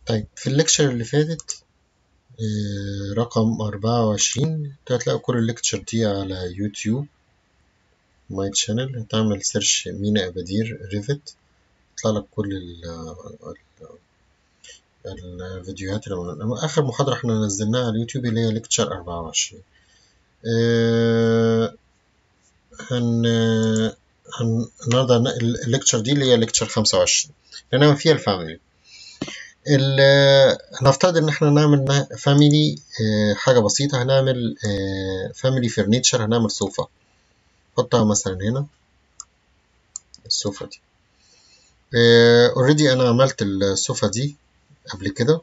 طيب في الليكتشر اللي فاتت رقم 24 هتلاقوا كل الليكتشر دي على يوتيوب ماي تشانل. هتعمل سيرش مينا أبادير ريفت، يطلع لك كل الفيديوهات اللي آخر محاضرة احنا نزلناها على اليوتيوب اللي هي ليكتشر 24. النهارده الليكتشر دي اللي هي ليكتشر 25 هنعمل فيها الفاميلي. نفترض ان احنا نعمل فاميلي حاجة بسيطة. هنعمل فاميلي فرنيتشر، هنعمل صوفة. حطها مثلا هنا الصوفة دي. اوريدي انا عملت الصوفة دي قبل كده.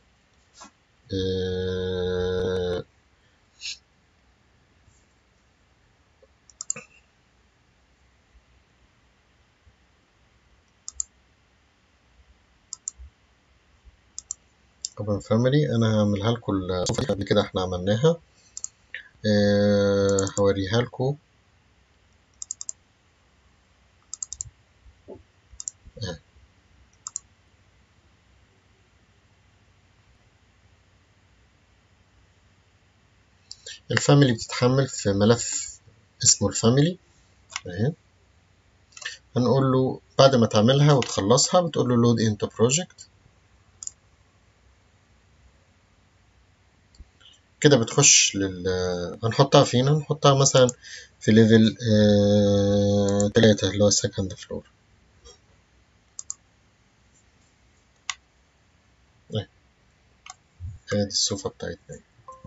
طبعا فاميلي انا هعملها لكم الصوفة دي قبل كده احنا عملناها. هوريها لكم. الفاميلي بتتحمل في ملف اسمه الفاميلي اهي. هنقول له بعد ما تعملها وتخلصها بتقول له لود انتو بروجكت. كده بتخش هنحطها فين؟ هنحطها مثلا في ليفل 3 اللي هو السكند فلور. ادي الصوفة بتاعتنا.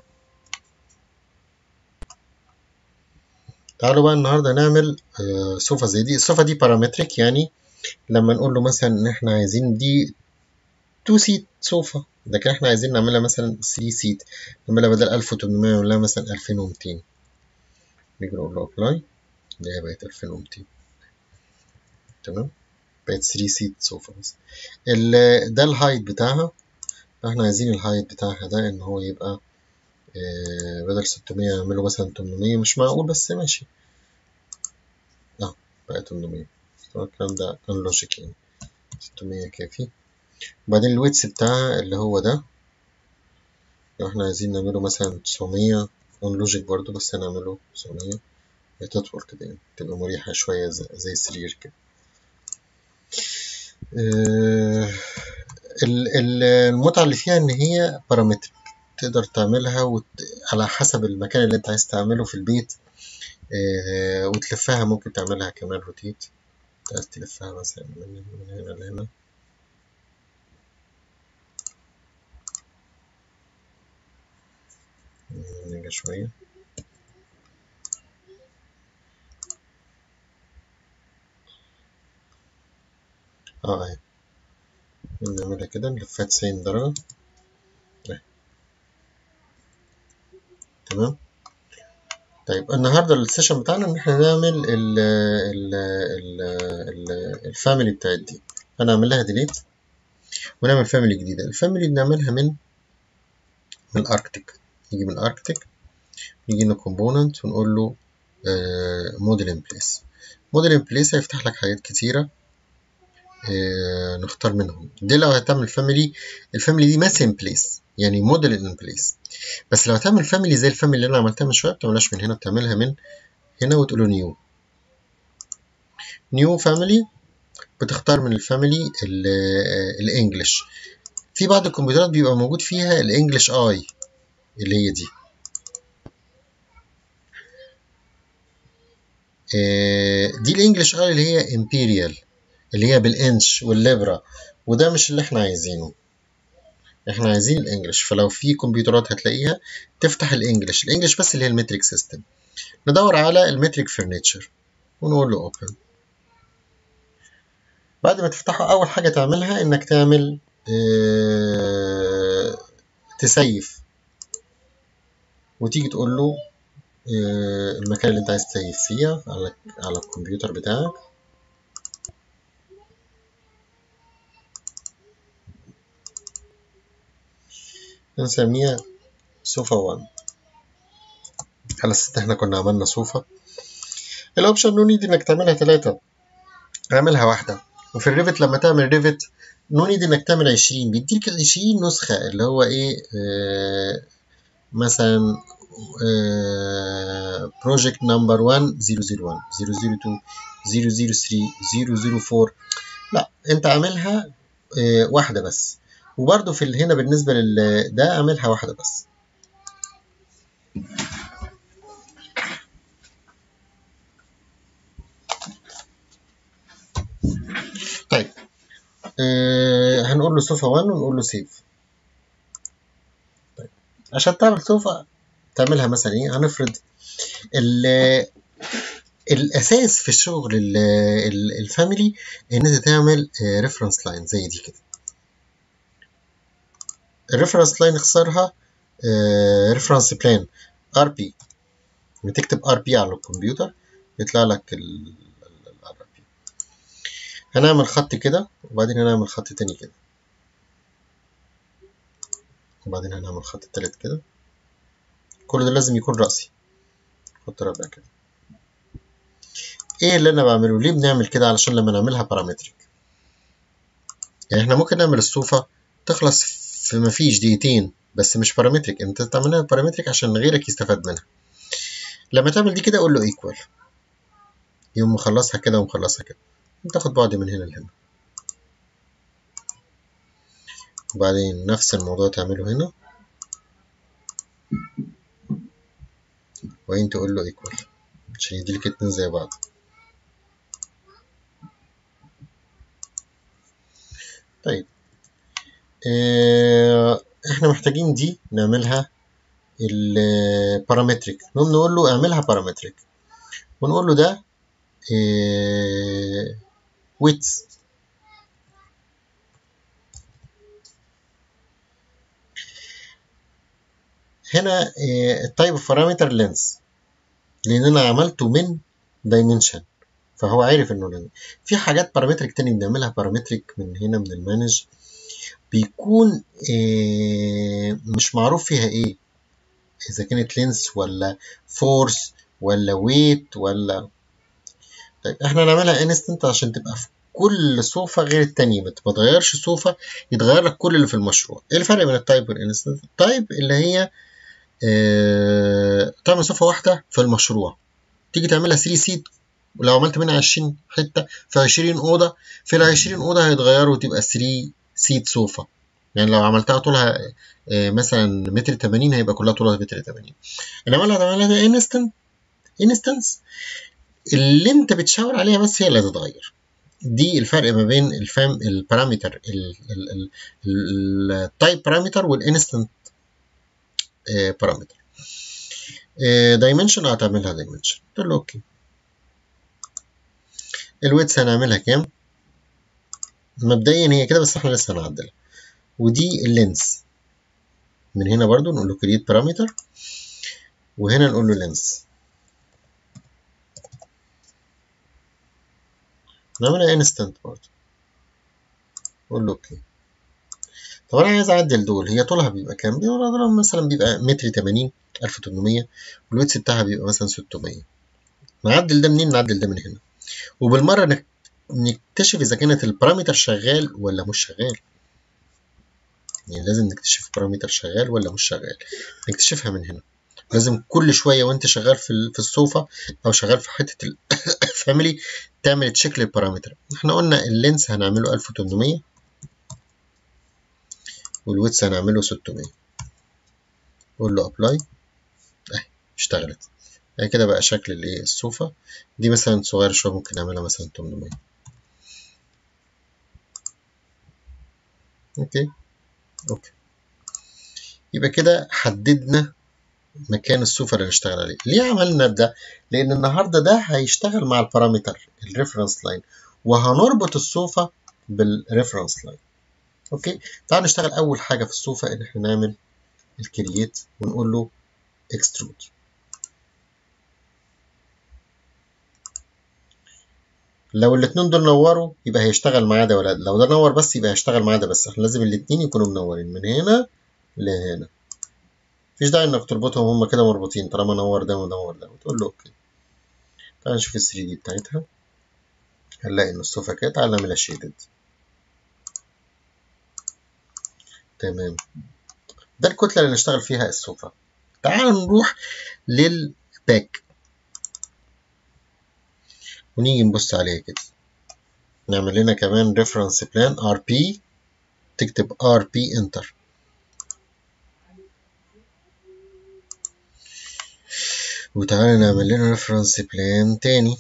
تعالوا بقى النهاردة نعمل صوفة زي دي. الصوفة دي بارامتريك، يعني لما نقول له مثلا ان احنا عايزين دي 2 سيت صوفة، لكن احنا عايزين نعملها مثلا 3 سيت، نعملها بدل 1800 نعملها مثلا 2200. نيجي نقول له ابلاي، اللي هي بقت 2200. تمام، بقت 3 سيت صوفة. بس ده الهايت بتاعها. احنا عايزين الهايت بتاعها ده ان هو يبقى بدل 600 نعمله مثلا 800. مش معقول بس ماشي. بقى 800. الكلام ده كان لوجيك يعني. 600 كافي. وبعدين الويتس بتاعها اللي هو ده لو احنا عايزين نعمله مثلا 900 كان لوجيك برضو، بس هنعمله 900. تطول كده يعني تبقى مريحة شوية زي السرير كده. المتعة اللي فيها ان هي بارامترك، تقدر تعملها على حسب المكان اللي انت عايز تعمله في البيت. وتلفها، ممكن تعملها كمان روتيت. عايز تلفها مثلا من هنا لهنا. نيجي شوية. اهي نعملها كده، نلفها 90 درجة. تمام. طيب النهاردة السيشن بتاعنا ان احنا نعمل الفاميلي بتاعت دي. هنعمل لها ديليت ونعمل فاميلي جديدة. الفاميلي بنعملها من الاركتيك. نيجي من الاركتيك، نيجي هنا كومبوننت ونقول له موديل ان بليس. موديل ان بليس هيفتح لك حاجات كتيرة نختار منهم. دي لو هتعمل فاميلي، الفاميلي دي ماس ان بليس يعني موديل ان بليس. بس لو هتعمل فاميلي زي الفاميلي اللي انا عملتها من شويه، بتعملهاش من هنا، بتعملها من هنا وتقول له نيو فاميلي. بتختار من الفاميلي الانجليش. في بعض الكمبيوترات بيبقى موجود فيها الانجليش اي اللي هي دي. دي الانجليش اي اللي هي امبيريال، اللي هي بالانش والليبرا، وده مش اللي احنا عايزينه. احنا عايزين الانجليش. فلو في كمبيوترات هتلاقيها تفتح الانجليش بس اللي هي المتريك سيستم. ندور على المتريك فرنيتشر ونقول له اوبن. بعد ما تفتحه اول حاجه تعملها انك تعمل تسيف، وتيجي تقول له المكان اللي انت عايز تسيف فيه على الكمبيوتر بتاعك. نسميها صوفة 1 على اساس احنا كنا عملنا صوفة. الاوبشن نو نيد انك تعملها 3، اعملها واحدة. وفي الريفت لما تعمل ريفت نو نيد انك تعمل 20، بيديك ال 20 نسخة اللي هو ايه مثلا بروجكت نمبر 1 001 002 003 004. لا انت عاملها واحدة بس. وبرده في هنا بالنسبة ده اعملها واحدة بس. طيب هنقول له صفة 1 ونقول له سيف. طيب عشان تعمل صفة تعملها مثلا ايه، هنفرض الاساس في الشغل الفاميلي ان انت تعمل ريفرنس لاين زي دي كده. الريفرنس لاين اختصارها ريفرنس بلان ار بي. بتكتب ار بي على الكمبيوتر يطلع لك ال ار بي. هنعمل خط كده وبعدين هنعمل خط تاني كده وبعدين هنعمل خط تالت كده. كل ده لازم يكون رأسي. خط رابع كده. ايه اللي انا بعمله؟ ليه بنعمل كده؟ علشان لما نعملها بارامتريك، يعني احنا ممكن نعمل الصوفة تخلص في مفيش دقيقتين، بس مش بارامتريك. انت تعملها بارامتريك عشان غيرك يستفاد منها. لما تعمل دي كده قول له ايكوال، يقوم مخلصها كده ومخلصها كده. تاخد بعد من هنا لهنا، وبعدين نفس الموضوع تعمله هنا وبعدين تقول له ايكوال عشان يديلك اتنين زي بعض. طيب احنا محتاجين دي نعملها البارامتريك. نقوم نقول له اعملها بارامتريك ونقول له ده ويتس. هنا التايب اوف بارامتر لينس، لان انا عملته من دايمنشن فهو عارف انه لينس. في حاجات بارامتريك تاني بنعملها بارامتريك من هنا من المانج بيكون مش معروف فيها ايه، اذا كانت لينس ولا فورس ولا ويت ولا. طيب احنا نعملها انستنت عشان تبقى في كل صوفة غير التانية، ما تغيرش صوفة يتغير لك كل اللي في المشروع. ايه الفرق بين التايب والانستنت؟ التايب اللي هي تعمل صفة واحدة في المشروع، تيجي تعملها 3 سيت ولو عملت منها 20 حتة في 20 أوضة، في ال 20 أوضة هيتغيروا وتبقى 3 سيت صوفة. يعني لو عملتها طولها مثلا متر 80 هيبقى كلها طولها متر 80. انما لو هتعملها انستنس اللي انت بتشاور عليها بس هي اللي هتتغير. دي الفرق ما بين البارامتر التايب بارامتر والانستنت بارامتر. دايمنشن هتعملها دايمنشن تقول له اوكي. الويدث هنعملها كام؟ مبدئيا هي كده بس احنا لسه هنعدلها. ودي اللينس من هنا برضو نقول له كريت بارامتر وهنا نقول له لينس. نعملها انستنت برضو نقول له اوكي. طب انا عايز اعدل دول، هي طولها بيبقى كام؟ دول مثلا بيبقى متر 80 1800 والويدث بتاعها بيبقى مثلا 600. نعدل ده منين؟ نعدل ده من هنا وبالمره نكتشف اذا كانت البارامتر شغال ولا مش شغال. يعني لازم نكتشف بارامتر شغال ولا مش شغال، نكتشفها من هنا. لازم كل شويه وانت شغال في الصوفه او شغال في حته الفاميلي تعمل تشيك للبارامتر. احنا قلنا اللينس هنعمله 1800 والويدث هنعمله 600. قول له ابلاي اهي اشتغلت. كده بقى شكل الايه الصوفه دي مثلا صغير شويه ممكن نعملها مثلا 800. اوكي يبقى كده حددنا مكان الصوفة اللي هنشتغل عليه. ليه عملنا ده؟ لأن النهاردة ده هيشتغل مع البارامتر الريفرنس لاين وهنربط الصوفة بالريفرنس لاين. اوكي تعال نشتغل أول حاجة في الصوفة إن احنا نعمل الكرييت ونقول له اكسترود. لو الاتنين دول نوروا يبقى هيشتغل معاه ده، ولا لو ده نور بس يبقى هيشتغل معاه ده بس. احنا لازم الاتنين يكونوا منورين من هنا لهنا. مفيش داعي انك تربطهم هما كده مربوطين طالما نور ده ونور ده وتقول له اوكي. تعال نشوف ال 3 دي بتاعتها. هنلاقي ان الصوفة كده. تعالى نعملها شيدد. تمام، ده الكتلة اللي نشتغل فيها الصوفة. تعال نروح للباك ونيجي نبص عليها كده. نعمل لنا كمان ريفرنس بلان ار بي، تكتب ار بي انتر. وتعالى نعمل لنا ريفرنس بلان تاني.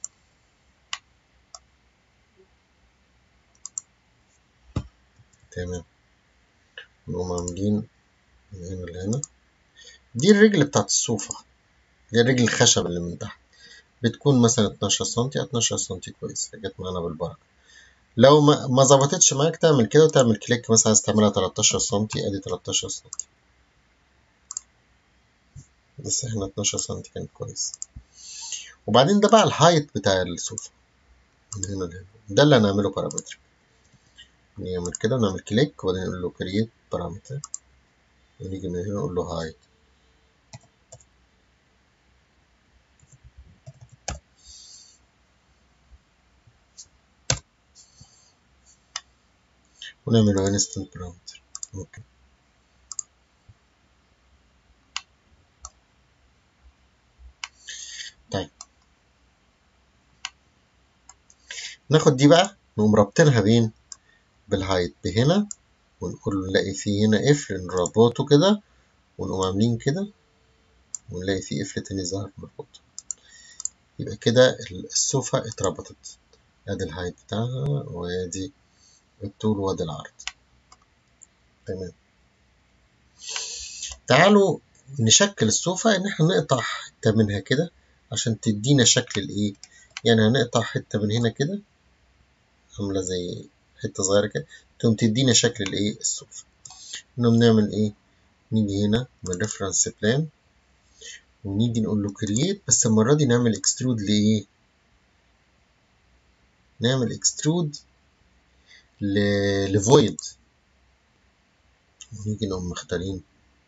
تمام، نقوم عاملين من هنا لهنا. دي الرجل بتاعت الصوفة، دي الرجل الخشب اللي من تحت، بتكون مثلا 12 سنتي. 12 سنتي كويس، جت معانا بالبركة. لو ما ظبطتش معاك تعمل كده وتعمل كليك، مثلا عايز تعملها 13 سنتي، ادي 13 سنتي. بس احنا 12 سنتي كان كويس. وبعدين ده بقى الهايت بتاع الصوفة من هنا لهنا، ده اللي هنعمله بارامتر. نعمل كده ونعمل كليك وبعدين نقول له كرييت بارامتر، ونيجي من هنا نقول له هايت. ونعمله انستنت بارامتر. اوكي. طيب ناخد دي بقى نقوم رابطينها بين بالهايت بهنا، ونقول له نلاقي فيه هنا قفل نربطه كده، ونقوم عاملين كده ونلاقي فيه قفل تاني ظهر مربوط. يبقى كده الصوفة اتربطت. ادي الهايت بتاعها وادي الطول وادي العرض. تمام. تعالوا نشكل الصوفة ان احنا نقطع حتة منها كده عشان تدينا شكل الايه. يعني هنقطع حتة من هنا كده عاملة زي حتة صغيرة كده، تقوم تدينا شكل الايه الصوفة. نقوم نعمل ايه، نيجي هنا من ريفرنس بلان ونيجي نقول له كرييت، بس المرة دي نعمل اكسترود لايه، نعمل اكسترود لفويد. ونيجي نقوم مختارين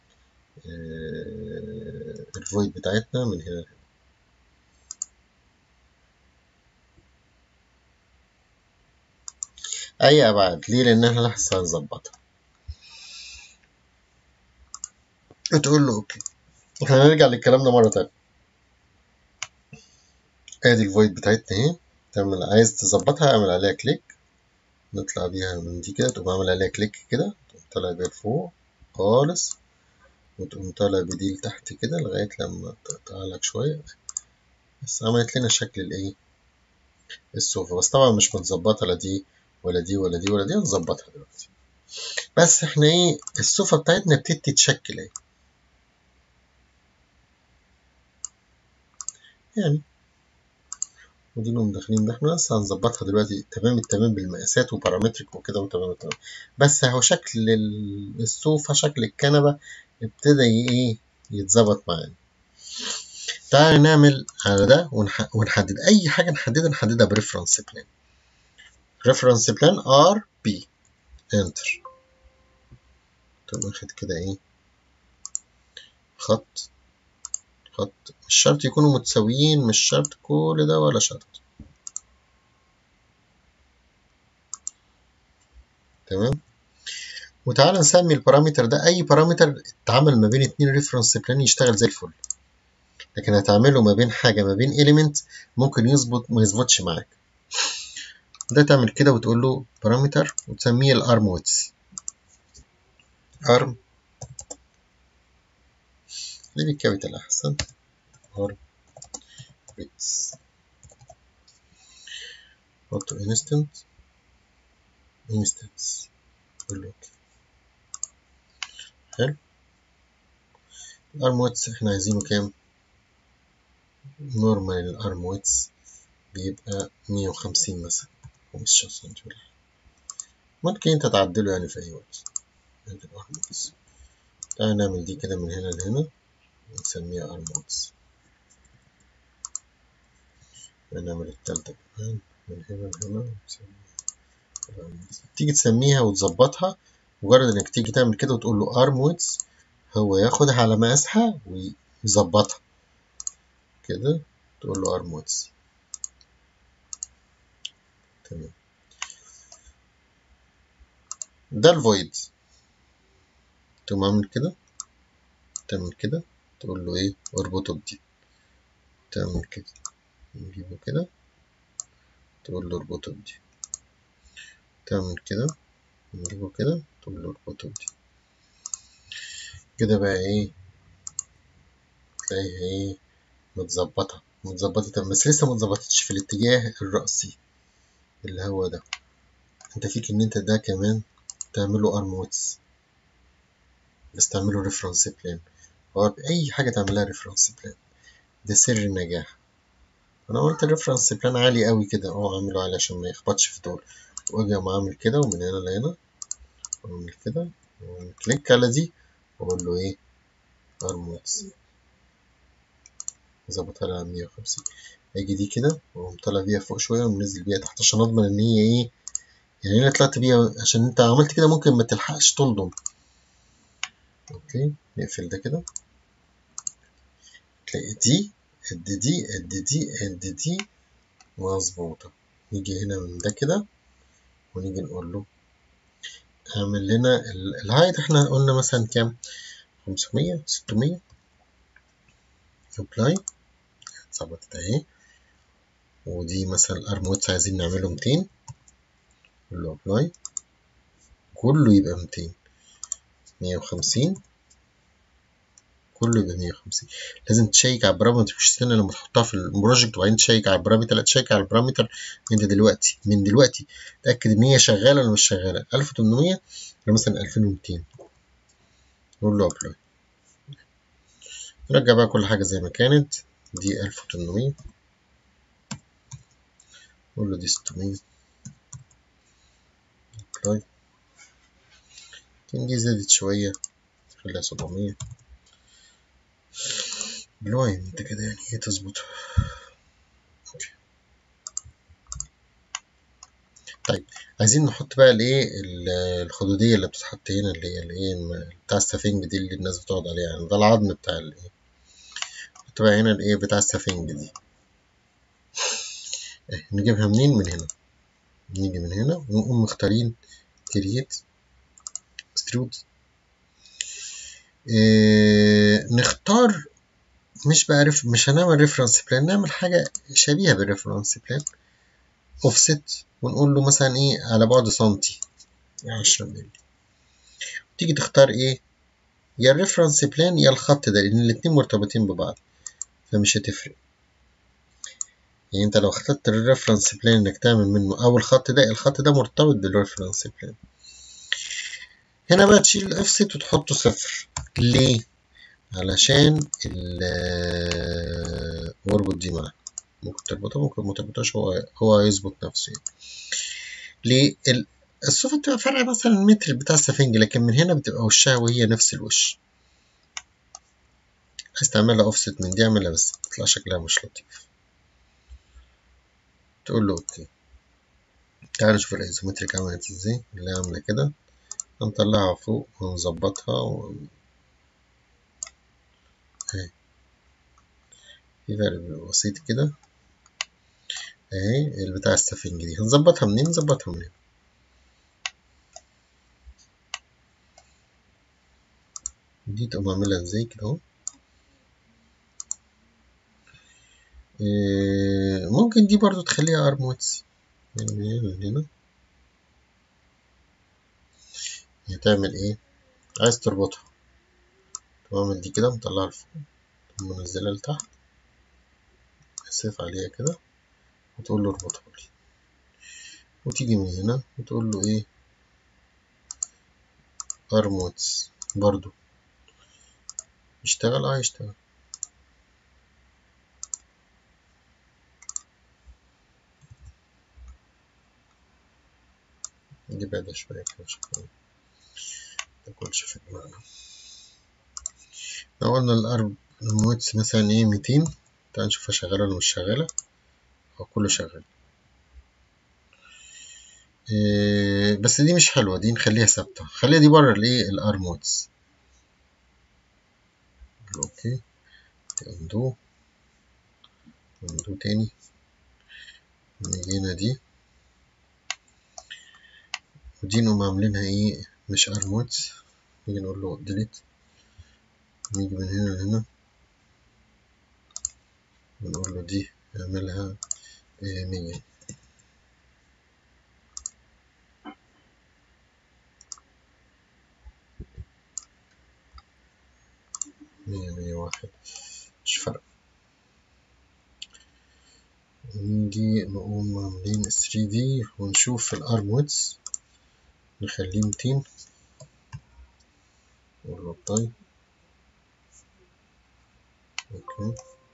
الفويد بتاعتنا من هنا. اي ابعاد ليه؟ لان احنا لسه هنظبطها. وتقول له اوكي. احنا هنرجع للكلام ده مره تانية. ادي الفويد بتاعتنا اهي. تعمل عايز تظبطها اعمل عليها كليك، نطلع بيها من دي كده، تقوم عامل عليها كليك كده، تقوم طالع بيها لفوق خالص، وتقوم طالع بدي لتحت كده لغايه لما تقطع لك شويه. بس عملت لنا شكل الايه الصوفه. بس طبعا مش متظبطه لا دي ولا دي ولا دي ولا دي، هنظبطها دلوقتي. بس احنا ايه، الصوفة بتاعتنا بتبتدي تتشكل اهي يعني. ودي نقوم داخلين ده، احنا لسه هنظبطها دلوقتي تمام التمام بالمقاسات وبارامترك وكده وتمام التمام. بس اهو شكل الصوفة، شكل الكنبة ابتدى ايه يتظبط معانا. تعالى نعمل على ده ونحدد اي حاجة نحددها بريفرنس بلان. ريفرنس بلان ار بي انتر. تقوم واخد كده ايه خط خط، مش شرط يكونوا متساويين، مش شرط كل ده ولا شرط. تمام. وتعالى نسمي البارامتر ده اي بارامتر اتعمل ما بين اتنين ريفرنس بلان يشتغل زي الفل. لكن هتعمله ما بين حاجه ما بين اليمنت ممكن يظبط ما يظبطش معاك. ده تعمل كده وتقول له بارامتر وتسميه الارم ويتس. ارم دي بالكابيتال احسن. ارم ويتس. حطه انستنس. قول له اوكي. حلو. الارم ويتس احنا عايزينه كام؟ نورمال الارم ويتس بيبقى 150 مثلا، 15 سم ولا حاجه. ممكن انت تعدله يعني في اي وقت. ادي الارم ويتس. تعالى نعمل دي كده من هنا لهنا ونسميها ارمودز. ونعمل التالتة كمان من هنا لهنا ونسميها ارمودز. تيجي تسميها وتظبطها، مجرد انك تيجي تعمل كده وتقول له ارمودز، هو ياخدها على مقاسها ويظبطها كده. تقول له ارمودز. تمام. ده الفويد، تقوم عامل كده، تعمل كده، تقول له ايه اربطه بدي، تعمل كده، نجيبه كده، تقول له اربطه بدي، تعمل كده، نجيبه كده، تقول له اربطه بدي. كده بقى ايه، تلاقيها ايه متظبطة تمام، بس لسه متظبطتش في الاتجاه الرأسي اللي هو ده. انت فيك ان انت ده كمان تعمله ارموتس، بس تعمله ريفرنس بلان. هو اي حاجة تعملها ريفرنس بلان، ده سر النجاح. انا قلت الريفرنس بلان عالي قوي كده، اعمله عالي عشان ما يخبطش في دول. واجي اقوم اعمل كده، ومن هنا لهنا، واعمل كده، واعمل كليك على دي، واقول له ايه ارموتس، ظبطها لي على 150. اجي دي كده، واقوم طالع بيها فوق شوية، ومنزل بيها تحت، عشان اضمن ان هي ايه، يعني انا طلعت بيها، عشان انت عملت كده ممكن ما تلحقش تلضم. اوكي، نقفل ده كده، تلاقي دي قد دي قد دي قد دي مظبوطة. نيجي هنا من ده كده، ونيجي نقول له اعمل لنا الهايت. احنا قلنا مثلا كام، 500 600. ابلاي، ظبطت اهي. ودي مثلا الارموتس عايزين نعمله 200، نقول له ابلاي، كله يبقى 200. 150، كله يبقى 150. لازم تشيك على البارامتر، مش تستنى لما تحطها في البروجكت وبعدين تشيك على البارامتر، لا تشيك على البارامتر انت دلوقتي، من دلوقتي تأكد ان هي شغالة ولا مش شغالة. 1800 ولا مثلا 2200، نقول له ابلاي، نرجع بقى كل حاجة زي ما كانت. دي 1800، نقول له دي 600، ابلاي. دي زادت شوية، خليها 700. بالواي انت كده يعني هي تظبط. طيب، عايزين نحط بقى الايه الخدودية اللي بتتحط هنا، اللي هي الايه بتاع السفنج دي، اللي الناس بتقعد عليها، يعني ده العظم بتاع الايه. نحط بقى هنا الايه بتاع السفنج دي. نجيبها منين؟ من هنا. نيجي من هنا ونقوم مختارين كرييت اكسترود. نختار، مش بعرف، مش هنعمل ريفرنس بلان، نعمل حاجة شبيهة بالريفرنس بلان. اوفست، ونقول له مثلا ايه على بعد سنتي، 10 مللي. تيجي تختار ايه، يا الريفرنس بلان يا الخط ده، لان الاتنين مرتبطين ببعض، فمش هتفرق. يعني انت لو اخترت الريفرنس بلان انك تعمل منه، او الخط ده، الخط ده مرتبط بالريفرنس بلان. هنا بقى تشيل الاوفست وتحطه 0. ليه؟ علشان واربط دي معاه. ممكن تربطها، ممكن ما تربطهاش، هو هيظبط نفسه يعني. ليه؟ الصوفة بتبقى فرق مثلا المتر بتاع السفنج، لكن من هنا بتبقى وشها وهي نفس الوش. عايز تعملها اوفست من دي اعملها، بس بتطلع شكلها مش لطيف. تقول له اوكي. تعال نشوف الايزومتريك عملت ازاي، اللي عاملة كده. هنطلعها فوق ونظبطها اهي، في فرق بسيط كده اهي. البتاع السفنج دي هنظبطها منين؟ نظبطها من هنا. دي تقوم عاملها ازاي كده اهو. ممكن دي برضو تخليها ارموتس من هنا من هنا. هتعمل ايه؟ عايز تربطها، تعمل دي كده، مطلعها لفوق، منزلها لتحت، اسف عليها كده، وتقول له اربطها لي. وتيجي من هنا وتقول له ايه ارموتس برضو. يشتغل؟ يشتغل. نجيب بعدها شوية كده عشان متاكلش في دماغنا. لو قلنا الارموتس مثلا ايه 200، تعال نشوفها شغالة ولا مش شغالة. هو كله شغال. بس دي مش حلوة، دي نخليها ثابتة، خليها دي بره الايه الارموتس. اوكي، اندو تاني. نيجي هنا دي، ودي نقوم عاملينها ايه، مش ارموت، نيجي نقول له ديليت، نيجي من هنا لهنا ونقول له دي اعملها 100. 101 مش فارقة. نيجي نقوم عاملين 3D ونشوف الارموتس، نخليه 200، نقول له طيب اوكي.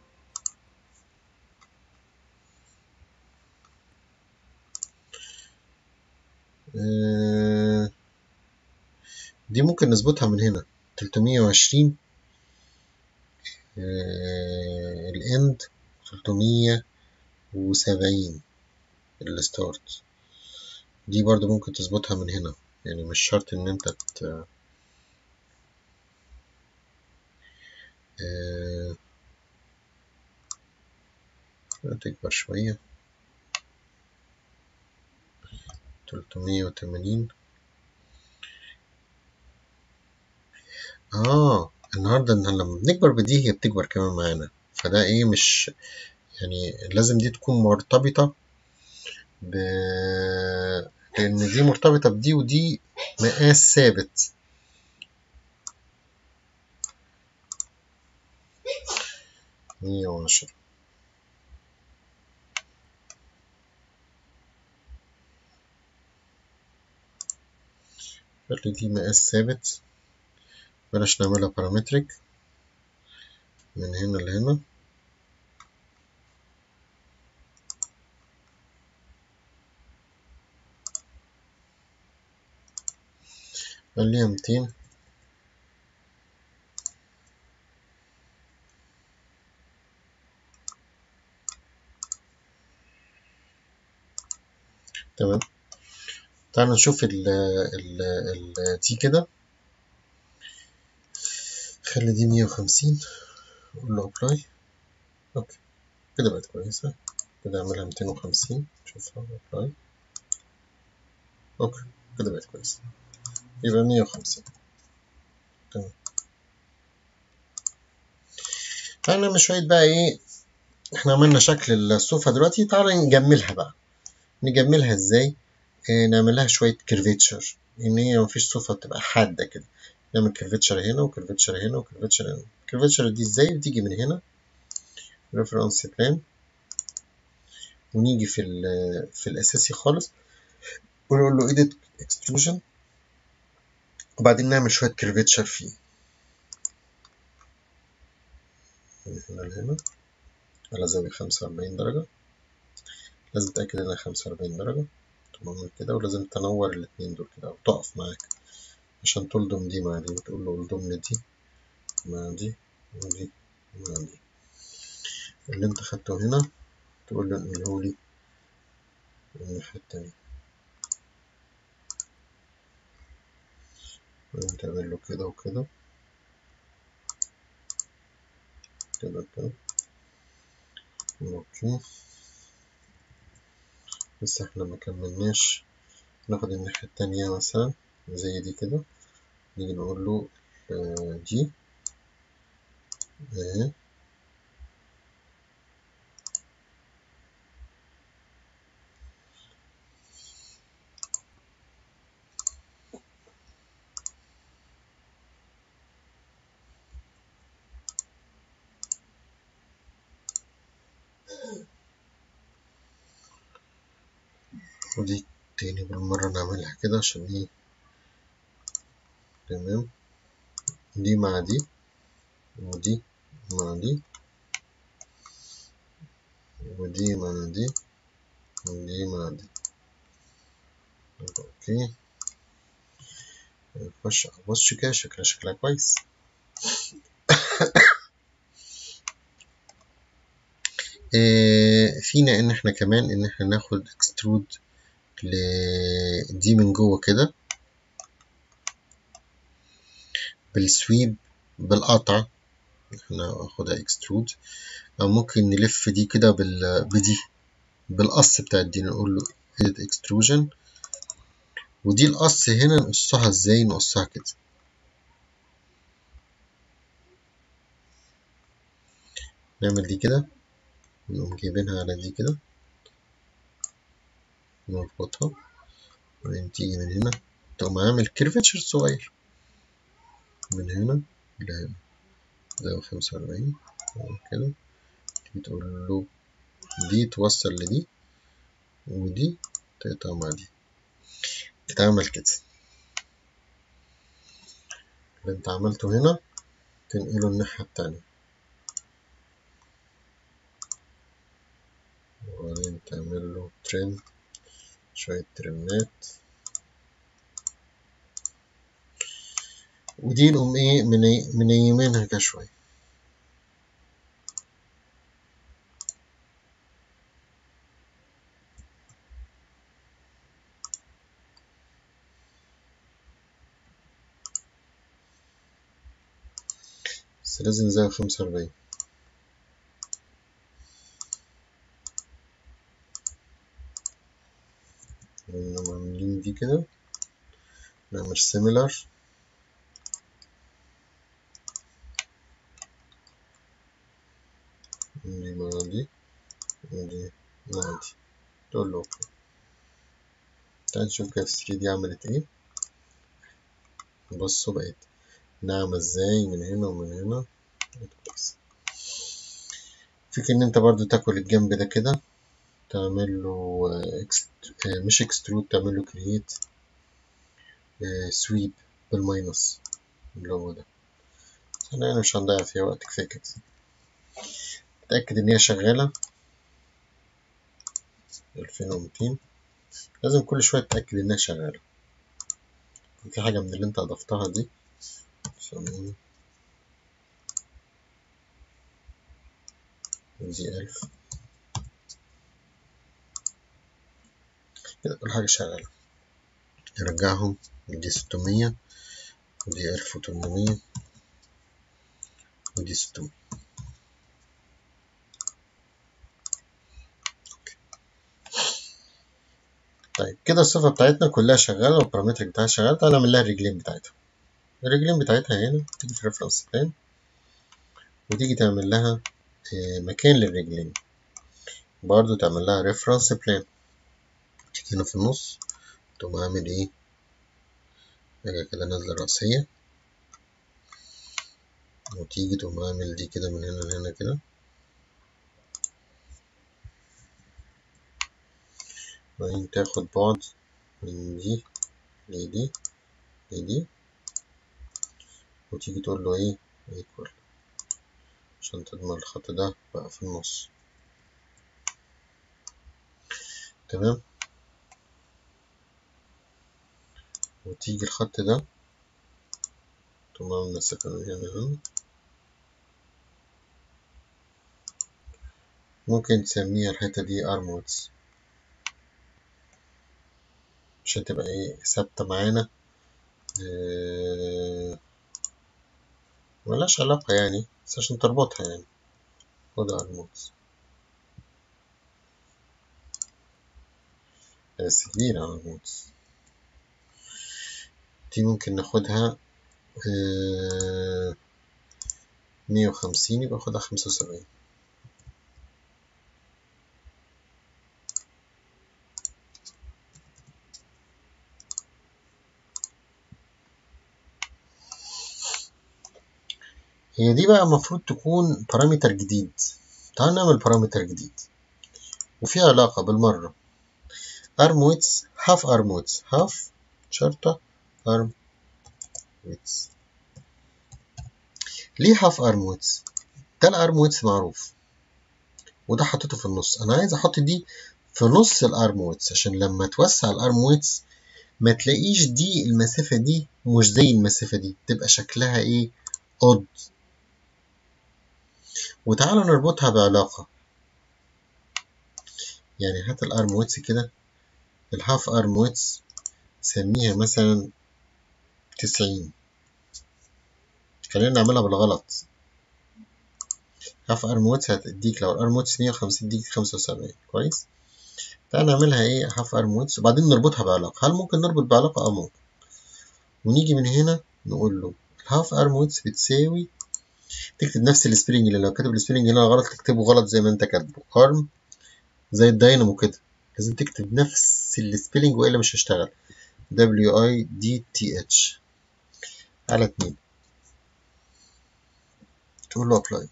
دي ممكن نظبطها من هنا 320 الاند، 370 الستارت. دي برضو ممكن تظبطها من هنا، يعني مش شرط ان انت تكبر شوية 380. النهاردة لما بنكبر بدي هي بتكبر كمان معانا، فده ايه مش يعني لازم دي تكون مرتبطة لأن دي مرتبطة بدي، ودي مقاس ثابت. مية وعشرة، خلي دي مقاس ثابت، بلاش نعملها بارامتريك من هنا لهنا. خليها 200. تمام. تعالوا نشوف دي كده، خلي دي 150، نقول له ابلاي. اوكي كده بقت كويسة. كده اعملها 250، شوفها ابلاي. اوكي كده بقت كويسة، يبقى 150. تمام. تعالى نعمل شوية بقى ايه، احنا عملنا شكل الصوفة دلوقتي، تعالى نجملها بقى. نجملها ازاي؟ نعمل لها شوية كيرفيتشر، ان هي مفيش صوفة تبقى حادة كده. نعمل كيرفيتشر هنا وكيرفيتشر هنا وكيرفيتشر هنا. الكيرفيتشر دي ازاي؟ بتيجي من هنا ريفرنس بلان، ونيجي في الاساسي خالص ونقول له edit extrusion، وبعدين نعمل شوية كيرفيتشر فيه من هنا لهنا على زاوية 45 درجة. لازم تتأكد انها 45 درجة. تمام كده، ولازم تنور الاتنين دول كده، او تقف معاك عشان تلضم دي مع دي، وتقول له الضم لي دي مع دي ودي مع دي. اللي انت خدته هنا تقول له انقله لي الناحية التانية، وانت تعمل له كده وكده كده كده. اوكي، لسه احنا مكملناش. ناخد الناحية التانية مثلا زي دي كده، نيجي نقول له دي اهي، ودي تاني بالمرة نعملها كده عشان ايه. تمام، دي مع دي ودي مع دي ودي مع دي ودي مع دي. اوكي، نخش بص كده شكلها كويس. فينا ان احنا كمان ان احنا ناخد اكسترود دي من جوه كده بالسويب بالقطع، احنا هاخدها اكسترود، او ممكن نلف دي كده بدي بالقص بتاع دي، نقول له edit extrusion ودي القص هنا نقصها ازاي؟ نقصها كده، نعمل دي كده ونقوم جايبينها على دي كده نربطها، وبعدين تيجي من هنا تقوم عامل كيرفتشر صغير من هنا لهنا زي 45 كده، تيجي تقول له دي توصل لدي ودي تقطع مع دي، تتعمل كده. اللي انت عملته هنا تنقله الناحية التانية، وبعدين تعمل له تريم، شوية تريمات، ودي نقوم ايه منيمينها كده شوية. بس لازم زي 45. نقوم عاملين دي كده، نعمل سيميلر، دي مع دي ودي مع دي، تقول له اوكي. تعال نشوف كده في 3 دي عملت ايه. بصوا بقت ناعمة ازاي من هنا ومن هنا، كويس. فيك ان انت برضو تاكل الجنب ده كده، تعمل له مش اكسترود، تعمل له كرييت سويب بالماينس اللي هو ده. انا مش هنضيع فيها وقت، كفايه كده. اتاكد ان هي شغاله 2200، لازم كل شويه تتاكد انها شغاله. في حاجه من اللي انت اضفتها دي دي 1000 كده، كل حاجه شغاله. نرجعهم، دي 600 ودي 1800 ودي 600. طيب كده الصفة بتاعتنا كلها شغالة والبارامترك بتاعها شغال. تعالى نعمل لها الرجلين بتاعتها. الرجلين بتاعتها هنا تيجي في ريفرنس بلان، وتيجي تعمل لها مكان للرجلين، برضو تعمل لها ريفرنس بلان. تيجي هنا في النص تقوم عامل ايه، حاجة كده نازلة رأسية، وتيجي تقوم عامل دي كده من هنا لهنا كده، وبعدين تاخد بعد من دي لدي لدي، وتيجي تقول له ايه ايكوال عشان تضمن الخط ده بقى في النص. تمام. وتيجي الخط ده تقوم عامل مسافة من هنا لهنا، ممكن تسميها الحتة دي ارموتس عشان تبقى ايه ثابتة معانا. ملهاش علاقة يعني، بس عشان تربطها يعني. خد ارموتس بس كبيرة ارموتس دي ممكن ناخدها 150، يبقى خدها 75. هي دي بقى المفروض تكون بارامتر جديد. تعال نعمل بارامتر جديد وفي علاقة بالمرة. arm width half arm width half شرطة arm width. ليه half arm width؟ ده الارم width معروف وده حطيته في النص. انا عايز احط دي في نص الارم width عشان لما توسع الارم width ما تلاقيش دي المسافة دي مش زي المسافة دي، تبقى شكلها ايه odd. وتعالى نربطها بعلاقة، يعني هات الارم ويتس كده، الهاف ارم ويتس سميها مثلا 90. خلينا نعملها بالغلط. هاف ارم ويتس هتديك لو الارم ويتس 150 تديك 75. كويس. تعالى نعملها ايه هاف ارم ويدث وبعدين نربطها بعلاقة. هل ممكن نربط بعلاقة؟ اه ممكن. ونيجي من هنا نقول له الهاف ارم ويدث بتساوي، تكتب نفس السبيلنج اللي لو كاتب السبيلنج هنا غلط تكتبه غلط زي ما انت كاتبه. ارم زي الداينامو كده، لازم تكتب نفس السبيلنج والا مش هيشتغل. WIDTH على 2 تقول له apply.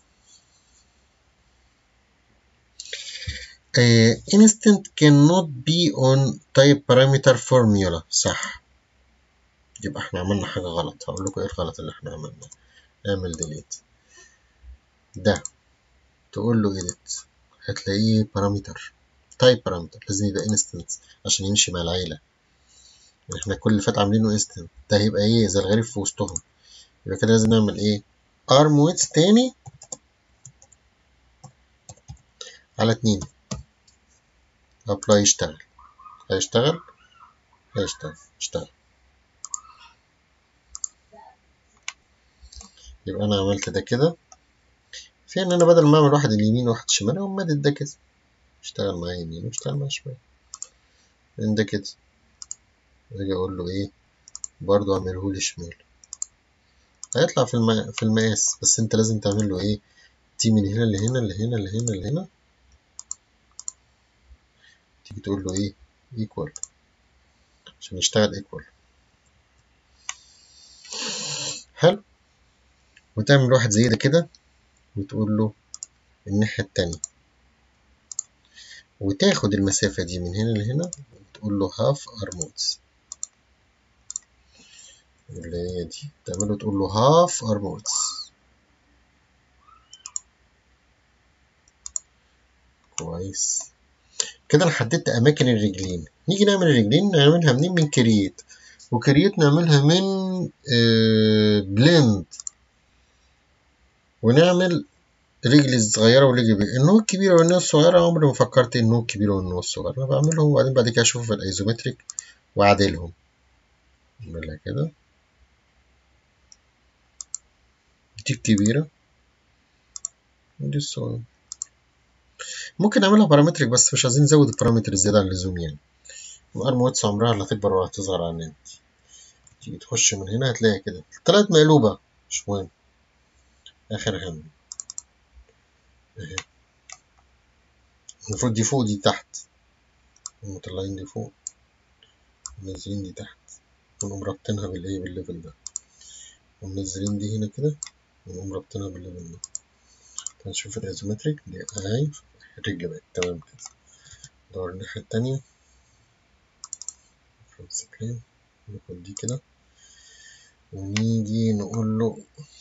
instant cannot be on type parameter formula. صح، يبقى احنا عملنا حاجة غلط. هقول لكم ايه الغلط اللي احنا عملناه. اعمل delete ده، تقول له edit، هتلاقيه parameter type parameter، لازم يبقى instant عشان يمشي مع العيلة. احنا كل اللي فات عاملينه instant، ده هيبقى ايه زي الغريب في وسطهم. يبقى كده لازم نعمل ايه arm width تاني على 2 apply. يشتغل هيشتغل اشتغل. يبقى انا عملت ده كده، في ان انا بدل ما اعمل واحد اليمين وواحد الشمال اقوم مادد ده كده، اشتغل معايا يمين واشتغل معايا شمال من ده كده. واجي اقول له ايه برضو اعمله لي شمال، هيطلع في المقاس. بس انت لازم تعمل له ايه تي من هنا لهنا لهنا لهنا لهنا، تيجي تقول له ايه ايكوال عشان يشتغل ايكوال. حلو. وتعمل واحد زي ده كده وتقول له الناحية التانية، وتاخد المسافة دي من هنا لهنا وتقول له هاف ارمودز، اللي هي دي تعمله تقول له هاف ارمودز. كويس كده. انا حددت اماكن الرجلين. نيجي نعمل الرجلين نعملها منين؟ من كرييت. وكرييت نعملها من بلند، ونعمل رجل الصغيرة ورجل النوع الكبيرة والنوع الصغيرة. عمري ما فكرت النوع الكبير والنوع الصغير، أنا بعملهم وبعدين بعد كده أشوف الأيزومتريك وأعدلهم. أعملها كده، دي الكبيرة ودي الصغيرة. ممكن نعملها بارامتريك بس مش عايزين نزود البارامتر زيادة عن اللزوم يعني. الأرم واتس عمرها لا تكبر ولا تظهر على النت. تيجي تخش من هنا هتلاقي كده طلعت مقلوبة، مش مهم. آخر هم أهي، المفروض دي فوق دي تحت، مطلعين دي فوق منزلين دي تحت، ونقوم رابطينها بالإيه بالليفل ده، ومنزلين دي هنا كده ونقوم رابطينها بالليفل ده. هنشوف الأيزومتريك دي أهي الرجل بقت تمام كده. ندور الناحية التانية ناخد دي كده ونيجي نقول له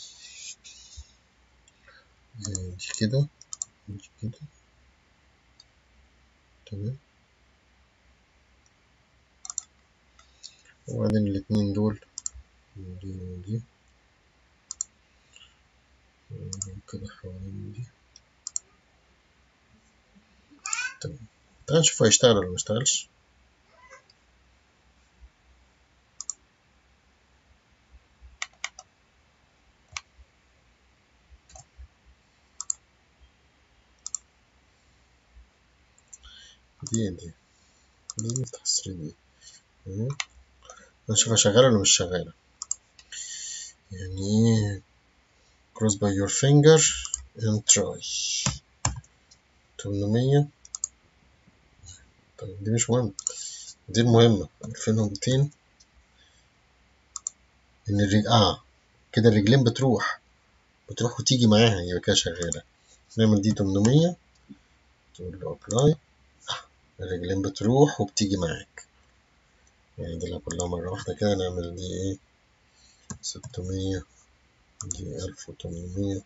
دي كده دي كده تمام. وبعدين الاتنين دول دي ودي كده حوالين دي تمام. تعال نشوف هيشتغل ولا ميشتغلش. دي نفتح السري دي نشوفها شغالة ولا مش شغالة. يعني ايه cross by your finger and try 800. طيب دي مش مهم، دي المهمة 2200. ان كده الرجلين بتروح وتيجي معاها يبقى كده شغالة. نعمل دي 800 تقول له apply، الرجلين بتروح وبتيجي معاك. يعني دي كلها مرة واحدة كده. نعمل دي ايه 600 دي 1800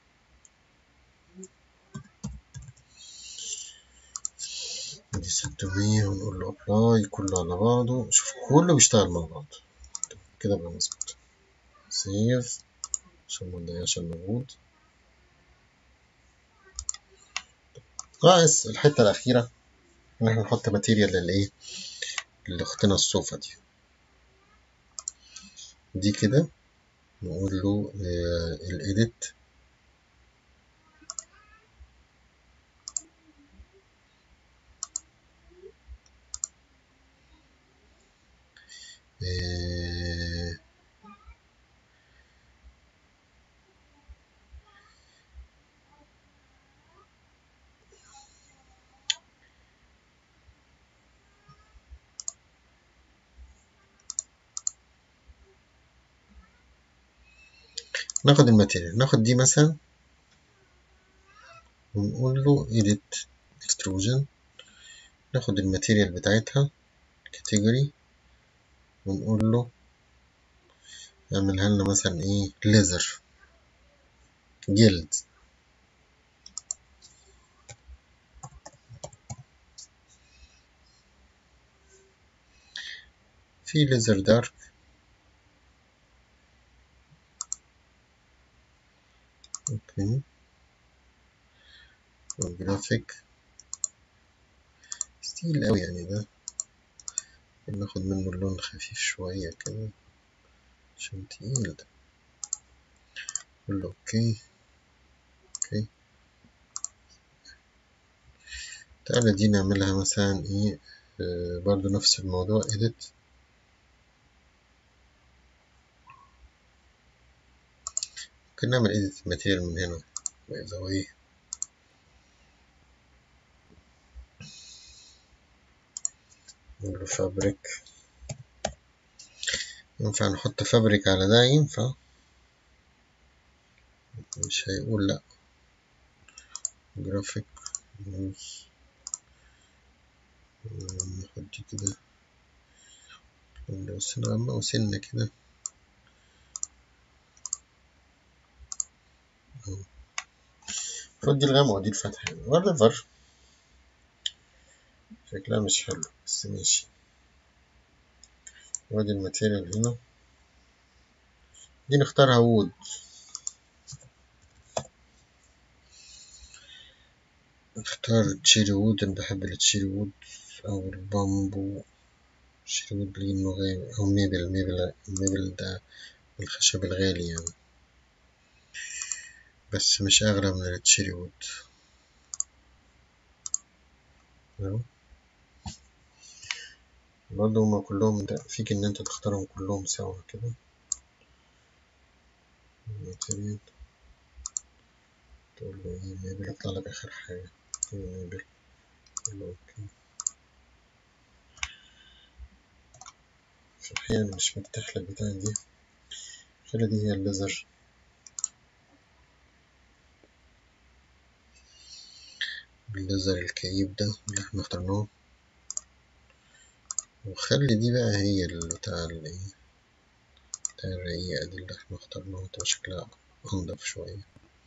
دي 600 ونقول له apply كله على بعضه. شوف كله بيشتغل مع بعض كده بقى مظبوط. سيف عشان ما نضيعش المجهود. ناقص الحتة الأخيرة إن احنا نحط ماتيريال للإيه اللي أختنا الصوفة دي كده. نقول له الإيديت ناخد الماتيريال، ناخد دي مثلا ونقول له edit extrusion، ناخد الماتيريال بتاعتها category ونقول له اعملها لنا مثلا ايه ليزر جلد. في ليزر دارك، اوكي، جرافيك ستيل اوي يعني، ده ناخد منه اللون خفيف شوية كده عشان تقيل ده، نقول له اوكي. اوكي، تعالى دي نعملها مثلا ايه، برضو نفس الموضوع edit، ممكن نعمل edit material من هنا by the way. نقول له فابريك، ينفع نحط فابريك على ده؟ ينفع، مش هيقول لأ. جرافيك ناخد دي كده لو سنة غامقة وسنة كده، خد دي الغامقة ودي الفاتحة whatever، شكلها مش حلو بس ماشي. وادي الماتيريال هنا، دي نختارها وود، نختار تشيري وود، أنا بحب التشيري وود أو البامبو. تشيري وود لأنه غالي، أو ميبل ده الخشب الغالي يعني، بس مش أغلى من التشيري وود. برضه هما كلهم فيك إن أنت تختارهم كلهم سوا كده. الماتيريال تقول له إيه، ميبل يطلع لك آخر حاجة ميبل، تقول له أوكي. في الحقيقة أنا مش مرتاح للبتاعة دي، خلي دي هي الليزر، الليزر الكئيب ده اللي احنا اخترناه، وخلي دي بقى هي بتاع الرقيقة دي اللي احنا اخترناها، تبقى شكلها أنضف شوية،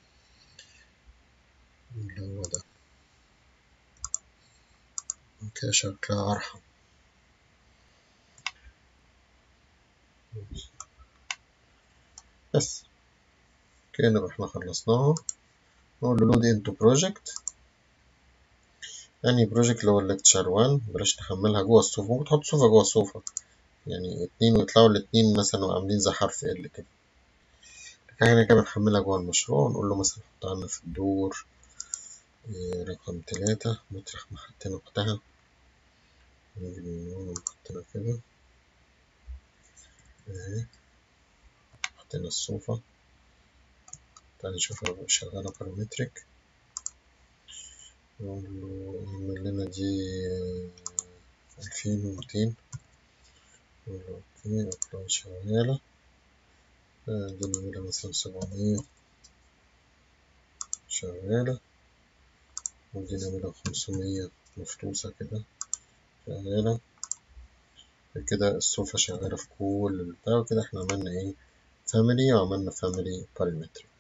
اللي هو ده كده شكلها أرحم. بس كده نبقى احنا خلصناها. نقول له لود انتو بروجكت، أنهي بروجكت؟ اللي هو الليكتشر 1، بلاش تحملها جوه الصوفة، ممكن تحط صوفة جوه الصوفة يعني اتنين ويطلعوا الاتنين مثلا وعاملين زي حرف ال كده. احنا كده بنحملها جوه المشروع، ونقول له مثلا حطها لنا في الدور رقم 3 مطرح ما حطينا وقتها، نيجي من هنا نحطنا كده اهي، حطينا الصوفة. تعالى نشوفها شغالة بارامتريك، نقول له اعمل لنا دي 2200، نقول له اوكي، اطلع شغالة. دي نعملها مثلا 700 شغالة، ودي نعملها 500 مفروسة كده شغالة. كده الصوفة شغالة في كل البتاع، وكده احنا عملنا ايه، فاميلي، وعملنا فاميلي بارامتريك.